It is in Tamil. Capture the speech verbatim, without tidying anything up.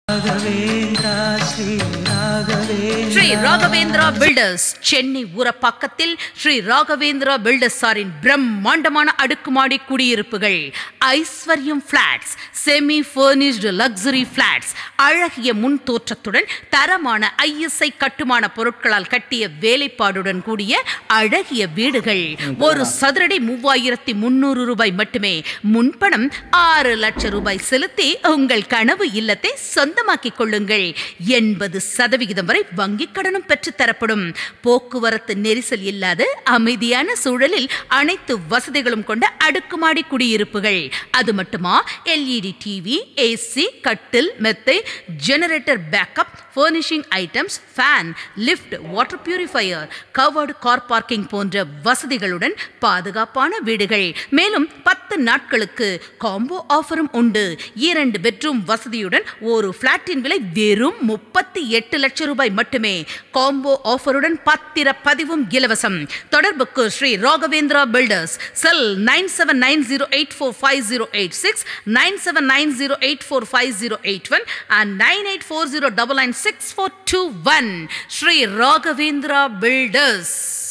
ஸ்ரீ ராகவேந்திரா பில்டர்ஸ் சென்னை ஊரப்பாக்கத்தில் ஸ்ரீ ராகவேந்திரா பில்டர்ஸ் ஆரின் பிரம்மாண்டமான அடுக்குமாடி குடியிருப்புகள். Aishwaryam flats, semi furnished luxury flats, அழகிய முன் தோற்றத்துடன் தரமான ஐஎஸ்ஐ கட்டுமான பொருட்களால் கட்டிய வேலைப்பாடுடன் கூடிய அழகிய வீடுகள். ஒரு சதுரடி மூவாயிரத்தி முன்னூறு ரூபாய் மட்டுமே. முன்பணம் ஆறு லட்சம் ரூபாய் செலுத்தி உங்கள் கனவு இல்லத்தை சொந்தமாக்கிக் கொள்ளுங்கள். எண்பது சதவிகிதம் வரை வங்கிக் கடனும் பெற்று தரப்படும். போக்குவரத்து நெரிசல் இல்லாத அமைதியான சூழலில் அனைத்து வசதிகளும் கொண்ட அடுக்குமாடி குடியிருப்புகள். அது மட்டுமா, எல்இடி டிவி, ஏசி, கட்டில், மெத்தை, generator backup, furnishing items, fan, lift, water purifier, covered car parking போன்ற வசதிகளுடன் பாதுகாப்பான வீடுகள். மேலும் பத்து நாட்களுக்கு காம்போ ஆஃபரும் உண்டு. இரண்டு பெட்ரூம் வசதியுடன் ஒரு பிளாட்டின் விலை வெறும் முப்பத்தி எட்டு லட்சம் ரூபாய் மட்டுமே. காம்போ ஆஃபருடன் பத்திர பதிவும் இலவசம். தொடர்புக்கு Sri Raghavendra builders, cell nine seven nine zero eight four five zero eight six, nine seven nine zero eight four five zero eight one and nine eight four zero nine nine six four two one. Sri Raghavendra Builders.